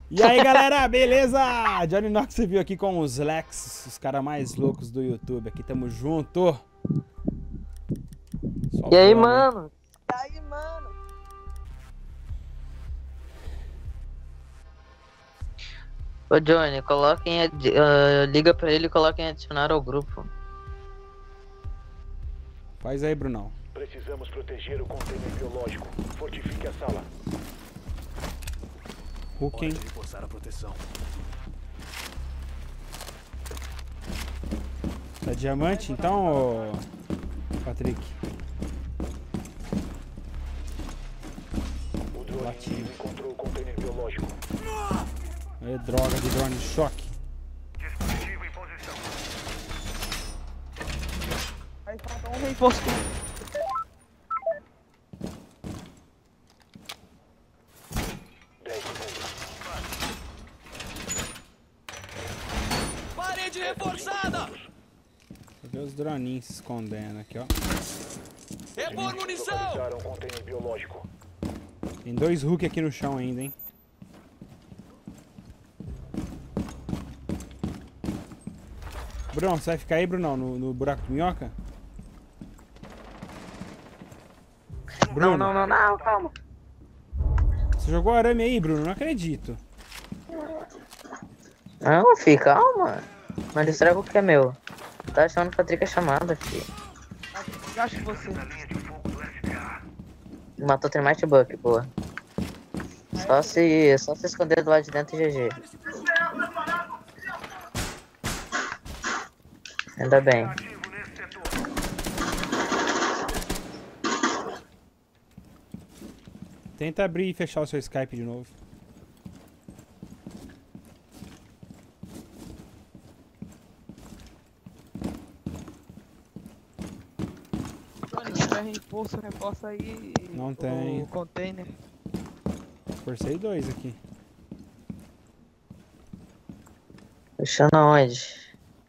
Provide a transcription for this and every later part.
E aí galera, beleza? Johnny Knox você viu aqui com os Lex, os caras mais loucos do YouTube. Aqui tamo junto. Só E aí, vamos, hein? mano? Ô, Johnny, liga pra ele e coloca em adicionar ao grupo. Faz aí, Brunão. Precisamos proteger o container biológico. Fortifique a sala. Hulk, hein? Reforçar a proteção. Tá diamante então, ô Patrick? O drone Latinha. inimigo encontrou o container biológico. Aí, droga de drone choque. Dispositivo em posição. Aí falta um reforço. 10 segundos. Parede reforçada! Cadê os droninhos se escondendo aqui, ó? Repor munição! Localizaram o container biológico. Tem dois Hulk aqui no chão ainda, hein? Bruno, você vai ficar aí, Brunão, no buraco de minhoca? Bruno, Não, calma. você jogou arame aí, Bruno? Não acredito. Não, filho, calma. Não estraga o que é meu. Tá achando que a Patrick é chamada, filho. Eu acho que você. Matou Termite Buck, boa. Só se esconder do lado de dentro e GG. Ainda bem. Ativo nesse setor. Tenta abrir e fechar o seu Skype de novo. Johnny, se tiver reforço, reforça aí. Não tem. O container. Forcei dois aqui. Fechando aonde?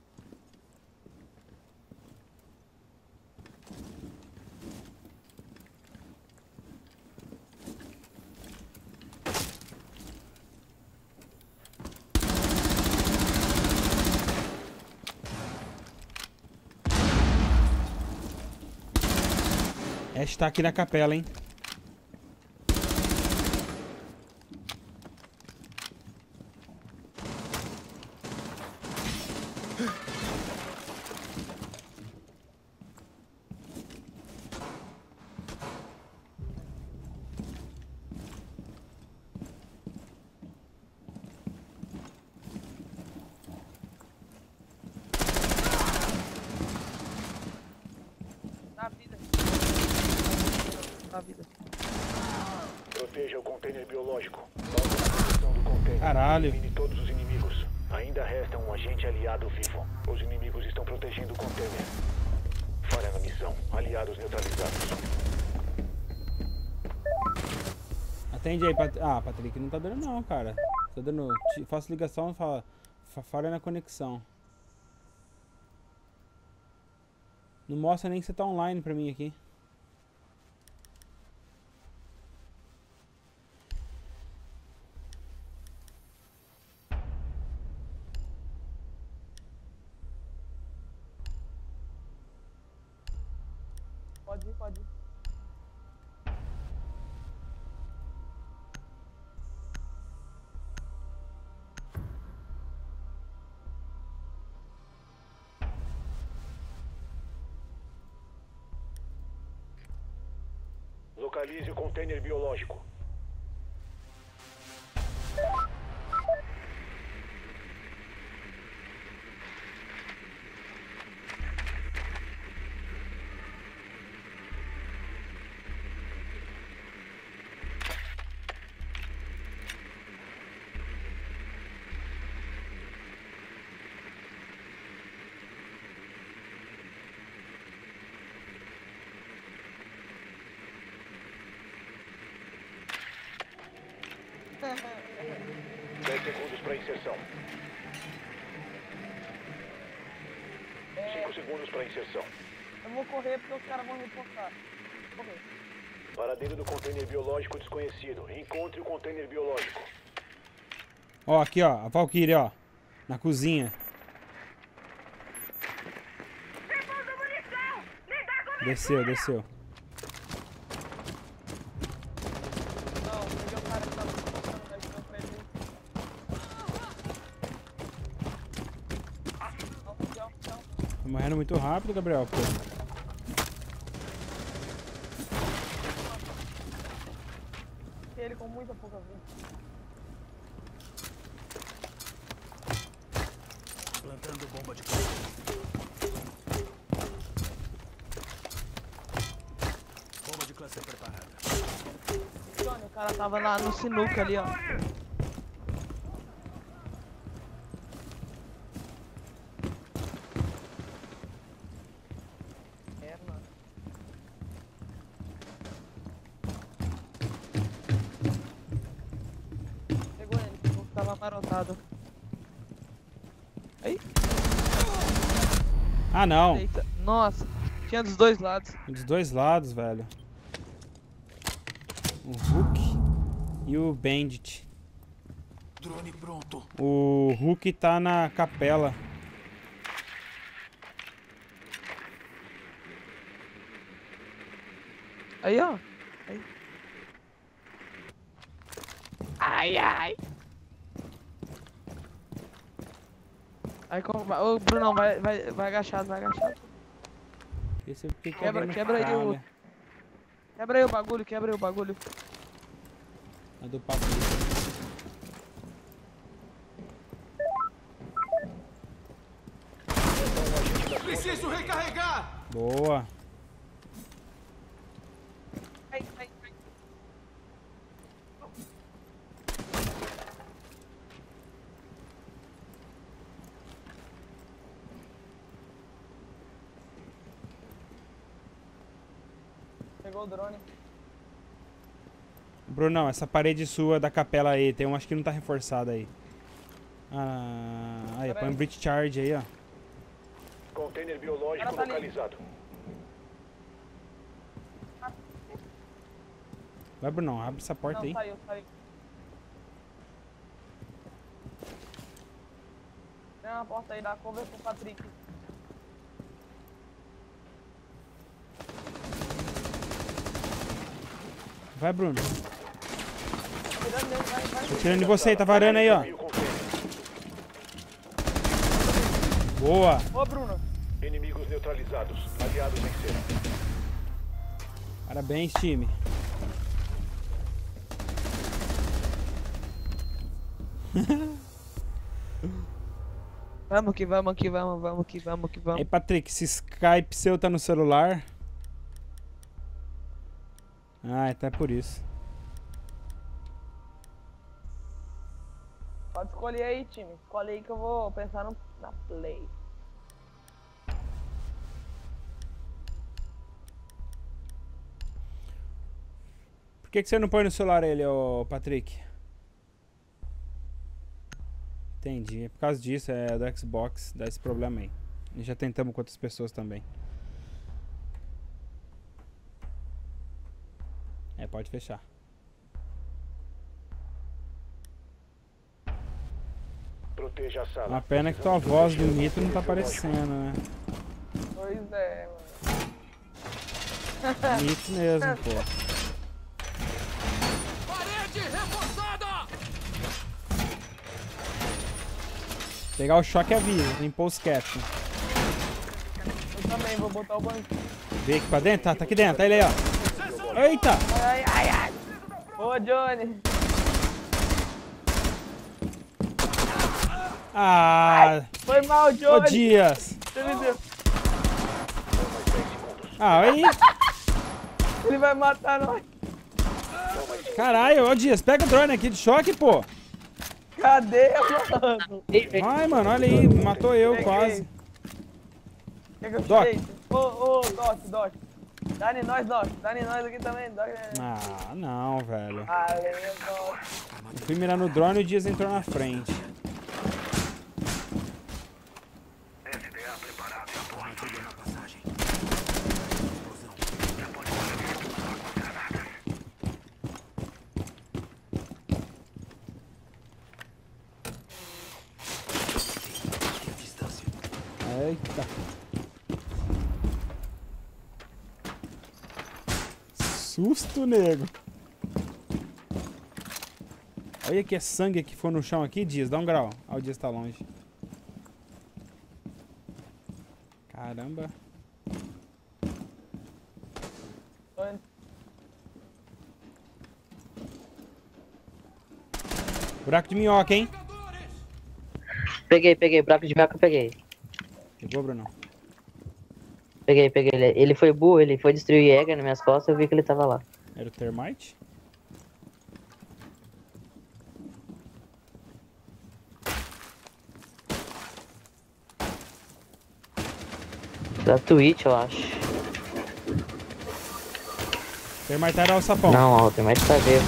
Ash tá aqui na capela, hein? Dá vida. Dá vida. Proteja o container biológico. Salve a proteção do container. Caralho. Elimine todos os inimigos. Ainda resta um agente aliado vivo. Os inimigos estão protegendo o container. Falha na missão. Aliados neutralizados. Atende aí, Patrick, não tá dando não, cara. Tá dando. Faço ligação e fala. Falha na conexão. Não mostra nem que você tá online pra mim aqui. Pode ir, pode ir. Localize o container biológico. É. 10 segundos para inserção. 5 segundos para inserção. Eu vou correr porque os caras vão reforçar. Vou correr. Paradeiro do container biológico desconhecido. Encontre o container biológico. Ó, aqui, ó. A Valkyrie, ó. Na cozinha. Desceu, desceu. Não, peguei o cara que tava colocando na frente. Tô morrendo muito rápido, Gabriel. Pô. Ele com muita pouca vida. Plantando bomba de classe. Bomba de classe preparada. Johnny, o cara tava lá no sinuca ali, ó. É, mano. Pegou ele, o tava amarotado. Aí, Ah, não. eita. Nossa, tinha dos dois lados. Dos dois lados, velho. O Hulk e o Bandit. Drone pronto. O Hulk tá na capela. Aí, ó. Aí. Ai, ai. Aí, como... Ô, Brunão, vai agachado, vai agachado. Esse é porque Quebra alguém aí o... falha. Quebra aí o bagulho, quebra aí o bagulho. A do papo. Preciso recarregar! Boa. Ai, ai, ai. Pegou o drone. Brunão, essa parede sua da capela aí, tem umas que não tá reforçada aí. Ah, aí, põe um breach charge aí, ó. Container biológico Cara, tá ali. localizado. Vai, Brunão, abre essa porta Não, aí. saiu. Tem uma porta aí, dá cover pro Patrick. Vai, Bruno. Tirando dele, vai. Tô tirando de você, tá varando aí, ó. E o container. Boa. Ô, Bruno. Inimigos neutralizados. Aliados venceram. Parabéns, time. Vamos que vamos. Ei, Patrick, esse Skype seu tá no celular? Ah, então é por isso. Pode escolher aí, time. Escolhe aí que eu vou pensar na play. Por que você não põe no celular ele, ô Patrick? Entendi. É por causa disso, é do Xbox, dá esse problema aí. E já tentamos com outras pessoas também. É, pode fechar. Proteja a sala. Uma pena que tua voz do Nitro não tá aparecendo, né? Pois é, mano. Nitro mesmo, pô. Parede reforçada! Pegar o choque avisa, limpou os captain. Eu também vou botar o banquinho. Vê aqui pra dentro? Tá aqui dentro, tá ele aí, ó. Eita! Ai. Ô, Johnny. Ah! Foi mal, Ô Johnny. Dias! Você me deu. Ah, aí! Ele vai matar nós. Caralho, ô Dias, pega o drone aqui de choque, pô! Cadê, mano? Vai, mano, olha aí, matou eu Peguei. quase. Quer que eu Doc. tirei? Ô, Doc. Dá-ne nós, Doc. Dá-ne nós aqui também, Doc. Ah, não, velho. Valeu, Doc. Eu fui mirar no drone e o Dias entrou na frente. SDA preparado. Armadilha na passagem. Explosão. Já pode granadas. Eita. Susto, nego. Olha que é sangue que foi no chão aqui, Dias. Dá um grau. Ah, o Dias tá longe. Caramba. Buraco de minhoca, hein? Peguei, buraco de minhoca eu peguei. Pegou, Bruno? Peguei. Ele foi burro, ele foi destruir o Jäger nas minhas costas, eu vi que ele tava lá. Era o Termite? Da Twitch, eu acho. Termite era o sapão. Não, ó, tem mais que tá vivo.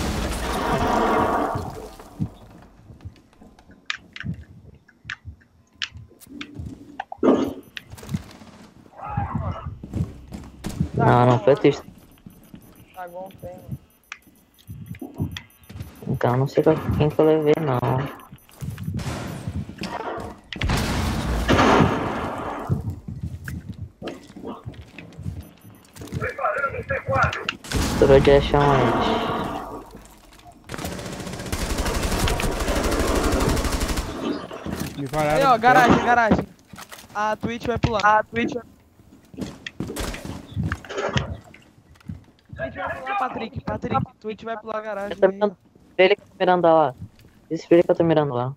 Não foi triste. Dragon tem. Então não sei quem que eu levei, não. Estourou de achar onde? Me falaram. Aí, ó, garagem. A Twitch vai pular. Twitch vai pular, Patrick. Twitch vai pular a garagem. Eu tô mirando. Vê ele que eu tô mirando lá. Esse filho que eu tô mirando lá.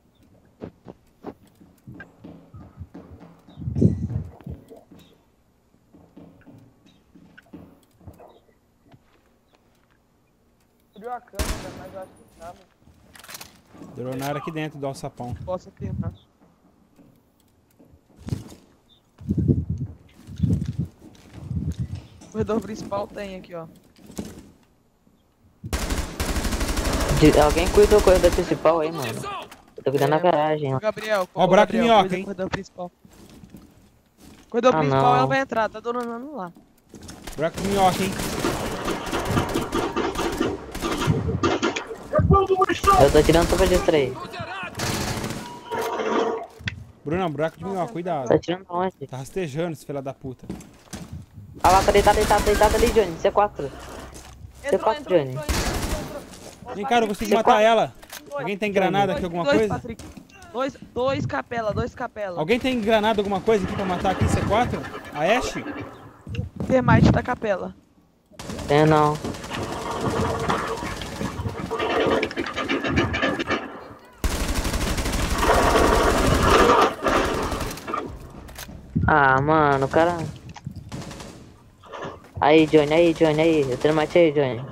Abriu a câmera, mas eu acho que tava. Dronaram aqui dentro do alçapão. Posso tentar. O corredor principal tem aqui, ó. Alguém cuida do corredor principal aí, mano. Eu tô cuidando da garagem, ó. Gabriel, Ó, o buraco de Gabriel, minhoca, cuida do hein? corredor principal. Corredor Ah, principal, não. ela vai entrar, tá dronando lá. Buraco de minhoca, hein? Eu tô tirando só pra distrair. Bruno, buraco de minhoca, cuidado. Tá tirando onde? Tá rastejando esse filho da puta. Ah lá, tá deitado ali, Johnny. C4. C4, Johnny. Vem cá, eu consigo matar ela. Alguém tem granada aqui, alguma coisa? Patrick. Dois capela. Alguém tem granada, alguma coisa aqui pra matar aqui, C4? A Ashe? Termite da capela. Tem não. Ah, mano, o cara... Aí, Johnny. Eu termite aí, Johnny.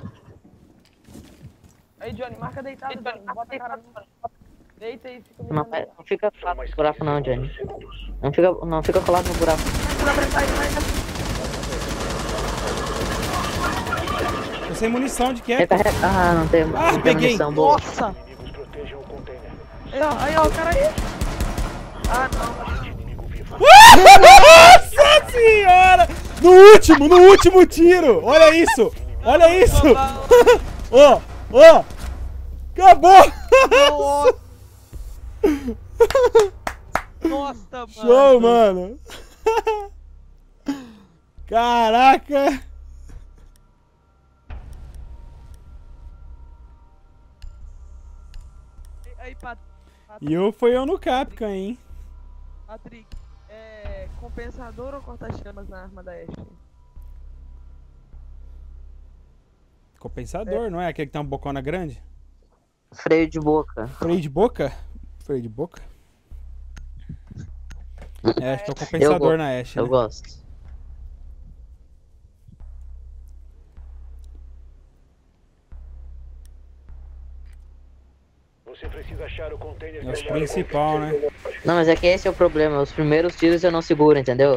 Aí, Johnny, marca deitado, Johnny. Bota a cara no... Deita e fica Não, mirando. não fica colado no buraco não, Johnny. Não fica colado no buraco. Tô sem munição de que? Recarrega. Ah, não tem, Ah, não tem peguei. munição boa. Nossa! Inimigos protejam o container. Aí, ó, o cara aí. Ah, não. Inimigo vivo. Nossa senhora! No último tiro! Olha isso! Olha isso! Ó! Acabou! Nossa, mano. Show, mano! Caraca! Aí, E foi eu no Capcom, hein? Patrick, compensador ou corta-chamas na arma da Ashe? Compensador, não é? Aquele que tem uma bocona grande? Freio de boca. Freio de boca? Freio de boca? É, acho que é o compensador na Ashe, Eu né? gosto. Você precisa achar o container. É o principal, né? Não, mas é que esse é o problema. Os primeiros tiros eu não seguro, entendeu?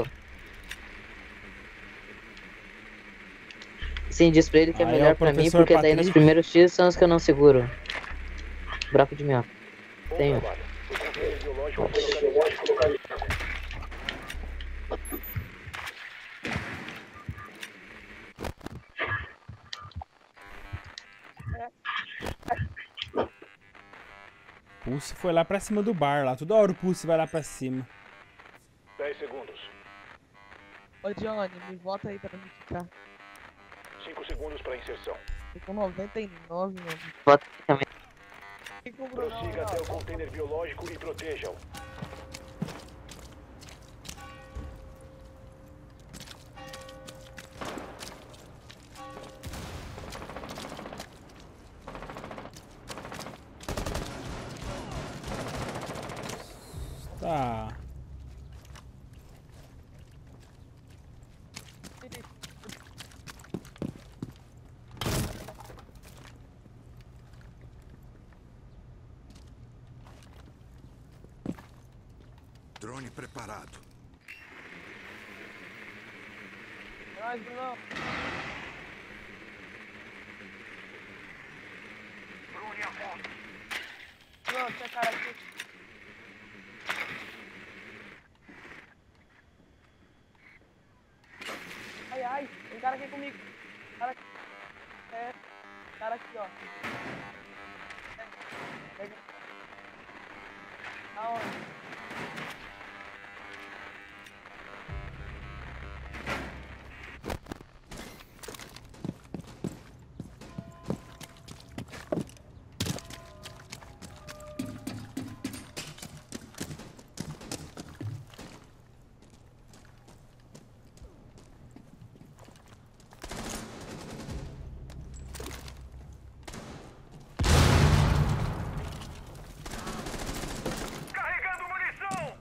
Sim, diz pra ele que é Aí é melhor o pra mim, professor porque daí nos Patrick. primeiros tiros são os que eu não seguro. Buraco de minhoca. Bom Tenho. trabalho. O container biológico foi localizado. Pulse foi lá pra cima do bar, lá. Toda hora o Pulse vai lá pra cima. 10 10 segundos. Ô Johnny, me volta aí pra me ficar. 5 segundos para inserção. Tô com 99, mano. Bota aqui também. Fica com o Brunão, Prossiga até o ó. container biológico e proteja-o. Tá. Drone preparado. Nós, Brunão. Drone a ponto. Brunão, tem cara aqui. Ai, ai, tem cara aqui comigo. Cara aqui. É. Cara aqui, ó. Pega. Aonde? Carregando munição!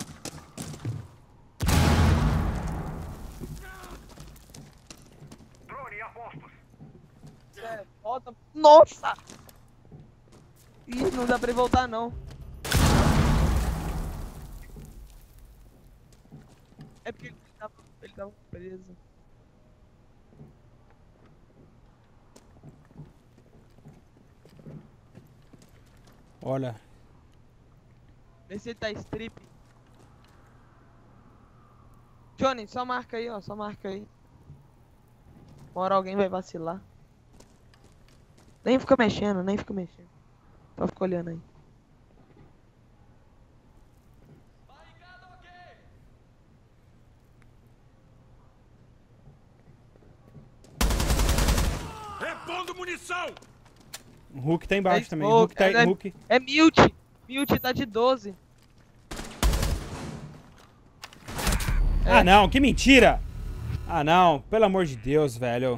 Drone a postos. É, volta. Nossa! Ih, não dá pra ele voltar, não. É porque ele tava preso. Olha. Vê se ele tá strip. Johnny, só marca aí, ó. Só marca aí. Uma hora alguém vai vacilar. Nem fica mexendo, nem fica mexendo. Só fica olhando aí. Repondo munição! O Hulk tá embaixo É também. smoke, Hulk tá é- Hulk. É mute. Mute tá de 12. Ah, não, que mentira! Ah, não, pelo amor de Deus, velho.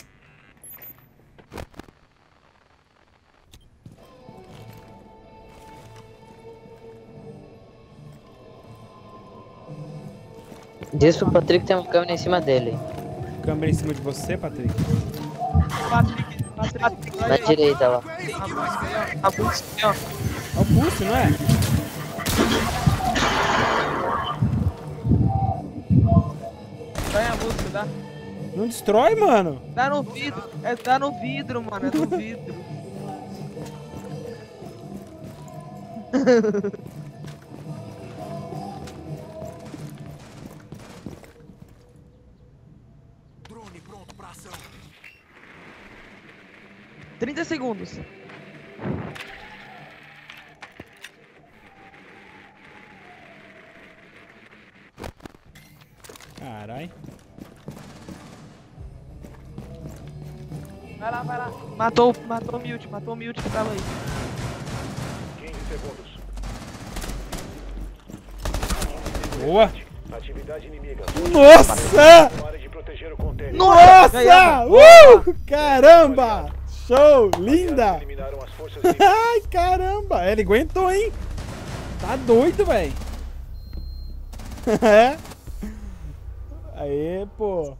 Diz pro Patrick que tem uma câmera em cima dele. Câmera em cima de você, Patrick. Patrick, Na direita lá. A busca aí, ó. É o pulso, não é? Vai a música, dá. Não destrói, mano. Tá no vidro. É, tá no vidro, mano. É no vidro. Drone pronto pra ação. 30 segundos. Carai. Vai lá, vai lá. Matou o mute que tava aí. 15 segundos. Boa. Atividade inimiga. Nossa! Pare de proteger o container. Nossa! Caramba! Show! Linda! Eliminaram as forças inimigas. Ai, caramba! Ele aguentou, hein? Tá doido, velho. É? Aê, pô.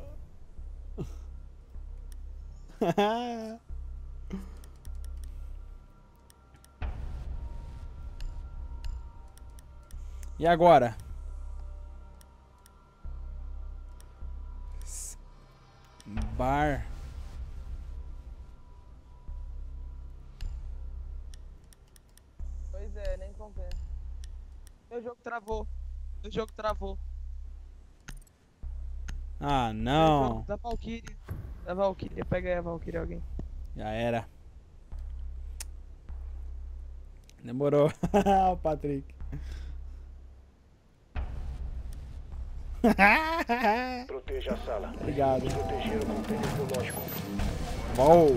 E agora? Bar. Pois é, nem compensa. Meu jogo travou. Meu jogo travou. Ah, Meu não. jogo da Valkyrie. Da Valkyrie. Pega aí a Valkyrie, alguém. Já era. Demorou. O Patrick. Proteja a sala. Obrigado. Proteger o container biológico. Bom.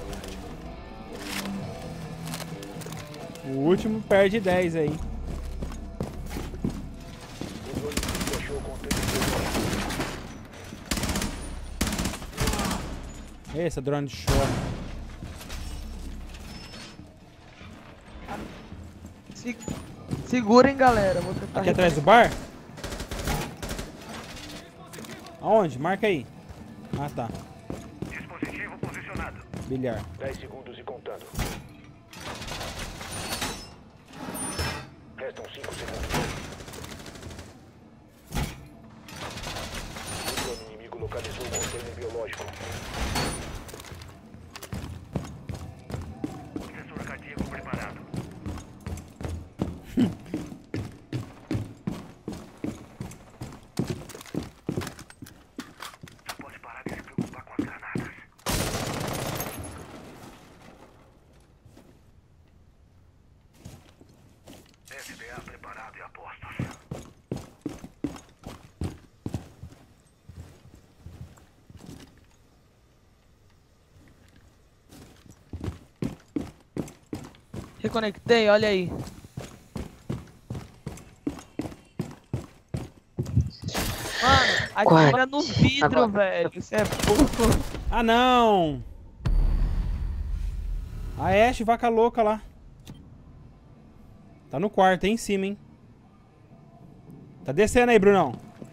O último perde 10 aí. O drone inimigo achou o container biológico. Essa drone de chora. Segurem, galera. Vou tentar. Aqui atrás do bar? Aonde? Marca aí. Ah, tá. Dispositivo posicionado. Bilhar. 10 segundos e contando. Restam 5 segundos. O drone inimigo localizou o container biológico. Sensor cardíaco preparado. Não pode parar de se preocupar com as granadas. SDA preparado e a postos. Reconectei, olha aí. Mano, atira no vidro, velho. Isso é burro. Ah, não! A Ashe, vaca louca lá. Tá no quarto, aí em cima, hein? Tá descendo aí, Brunão.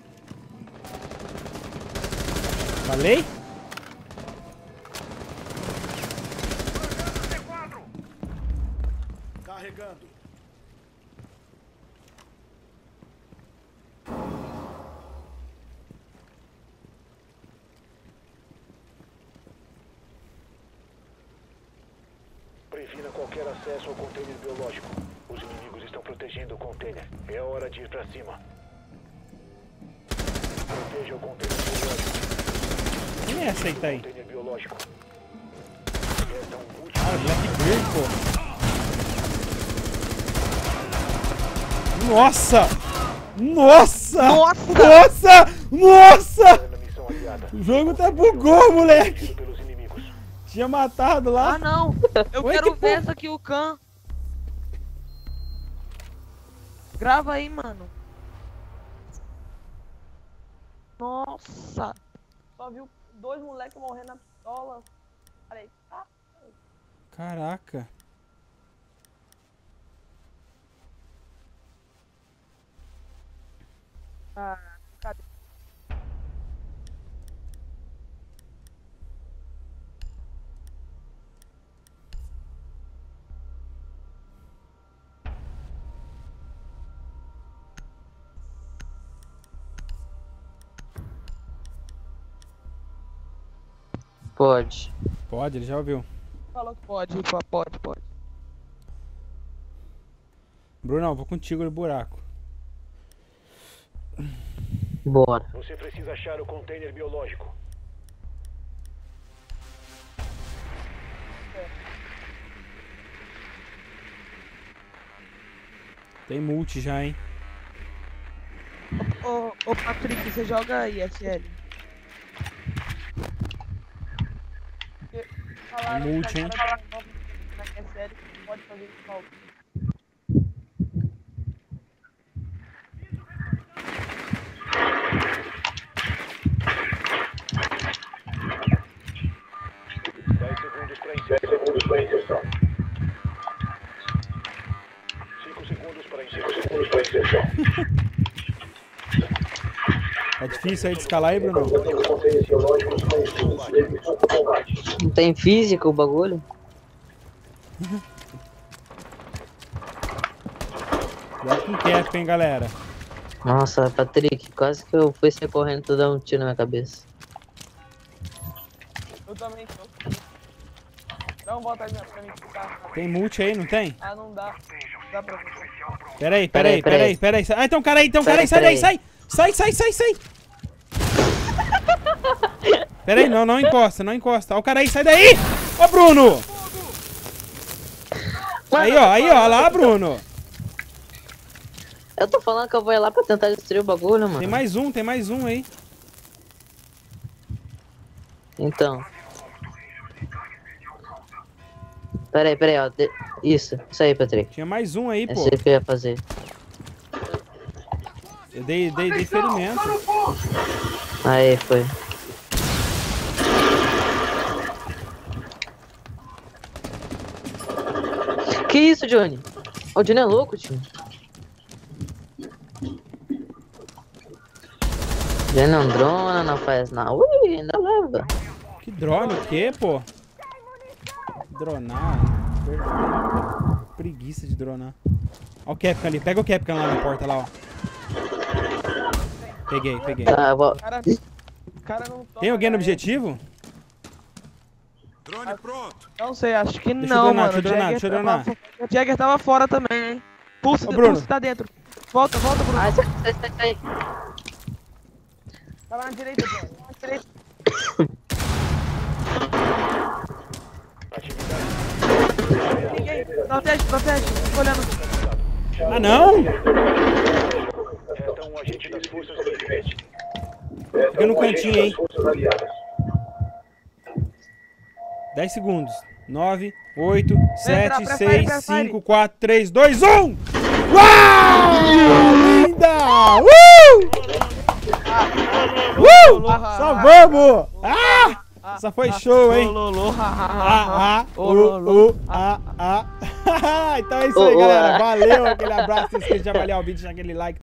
Falei? Carregando. Previna qualquer acesso ao container biológico. Os inimigos estão protegendo o container. É hora de ir pra cima. Proteja o container biológico. Quem é essa aí que tá aí? Container biológico. Resta um último. Ah, Blackbeard, pô. Nossa! Nossa! Nossa! Nossa! Na missão aliada. O jogo até bugou, moleque! Pelos inimigos. Tinha matado lá. Ah, não. Eu Oi, quero que ver porra? essa aqui, o Khan. Grava aí, mano. Nossa. Só viu 2 moleques morrendo na pistola. Falei, tá. Caraca. Ah, cadê? Pode. Pode, ele já ouviu. Falou que pode, pá, pode. Brunão, vou contigo no buraco. Bora. Você precisa achar o container biológico. Tem multi já, hein? Ô, Patrick, você joga ISL? Porque falaram Multi, que hein? agora na ISL pode fazer isso mal. Segundos para inserção. 5 segundos para inserção. Tá difícil aí de escalar aí, Bruno? Não tem física o bagulho? Cuidado com cap, hein, galera? Nossa, Patrick, quase que eu fui sair correndo e tu dá um tiro na minha cabeça. Eu também tô. Não bota aí pra mim ficar. Tem multi aí, não tem? Ah, não dá. Dá pra você. Peraí. Peraí. Ah, tem um cara aí, sai daí, sai! Sai! Peraí, não encosta. Ó o cara aí, sai daí! Ô, Bruno! Aí, ó lá, Bruno! Eu tô falando que eu vou ir lá pra tentar destruir o bagulho, mano. Tem mais um aí. Então. Peraí, ó. Isso aí, Patrick. Tinha mais um aí, É pô. isso aí que eu ia fazer. Eu dei ferimento. Aí, foi. Que isso, Johnny? O Johnny é louco, tio. Johnny não drona, não faz nada. Ui, ainda leva. Que drone, o quê, pô? Dronar. Preguiça de dronar. Ó o Capcom ali. Pega o Capcom lá na porta, lá, ó. Peguei. Tá, eu vou... Cara não toma, Tem alguém no né? objetivo? Drone pronto. Não sei, acho que Deixa eu não, dronar, mano. deixa eu dronar. O Jagger tava fora também, hein? Pulse, Ô, Bruno. Pulse tá dentro. Volta, Bruno. Ai, sai. Tava na direita, Jagger. Na direita. Ninguém. Protege. Fica olhando. Ah, não! Resta um agente das forças do inimigo. Fica no cantinho, hein? 10 segundos. 9, 8, 7, Entra, 6, prefere. 5, 4, 3, 2, 1! Uau! Linda! Salvamos! Ah! Essa foi show, hein? Então é isso aí, galera. Valeu, aquele abraço. Não esqueça de avaliar o vídeo, deixar aquele like.